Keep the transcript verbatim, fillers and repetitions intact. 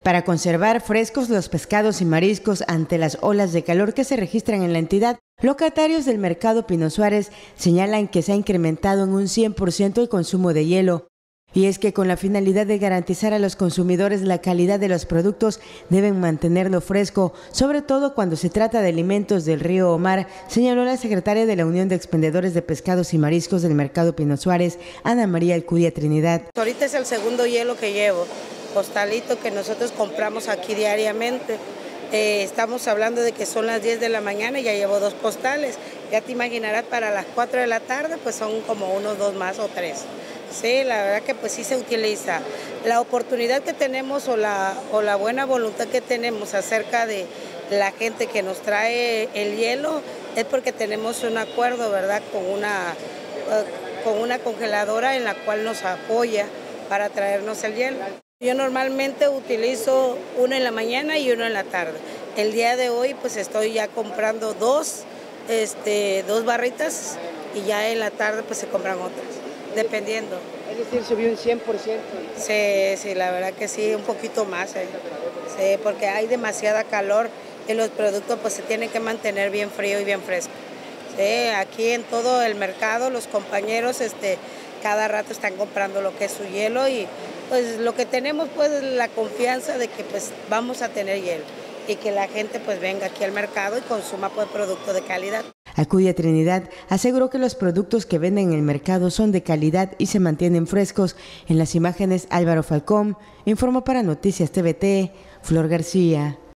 Para conservar frescos los pescados y mariscos ante las olas de calor que se registran en la entidad, locatarios del mercado Pino Suárez señalan que se ha incrementado en un cien por ciento el consumo de hielo. Y es que con la finalidad de garantizar a los consumidores la calidad de los productos, deben mantenerlo fresco, sobre todo cuando se trata de alimentos del río o mar, señaló la secretaria de la Unión de Expendedores de Pescados y Mariscos del mercado Pino Suárez, Ana María Alcudia Trinidad. Ahorita es el segundo hielo que llevo, costalito que nosotros compramos aquí diariamente. Eh, estamos hablando de que son las diez de la mañana y ya llevo dos costales. Ya te imaginarás, para las cuatro de la tarde pues son como unos dos más o tres. Sí, la verdad que pues sí se utiliza. La oportunidad que tenemos o la, o la buena voluntad que tenemos acerca de la gente que nos trae el hielo es porque tenemos un acuerdo, ¿verdad?, con una, uh, con una congeladora en la cual nos apoya para traernos el hielo. Yo normalmente utilizo uno en la mañana y uno en la tarde. El día de hoy pues estoy ya comprando dos, este, dos barritas y ya en la tarde pues se compran otras, dependiendo. Es decir, subió un cien por ciento. Sí, sí, la verdad que sí, un poquito más. Eh. Sí, porque hay demasiada calor y los productos pues se tienen que mantener bien frío y bien fresco. Sí, aquí en todo el mercado los compañeros este, cada rato están comprando lo que es su hielo y pues lo que tenemos pues es la confianza de que pues vamos a tener hielo y que la gente pues venga aquí al mercado y consuma pues productos de calidad. Alcudia Trinidad aseguró que los productos que venden en el mercado son de calidad y se mantienen frescos. En las imágenes, Álvaro Falcón informó para Noticias T V T, Flor García.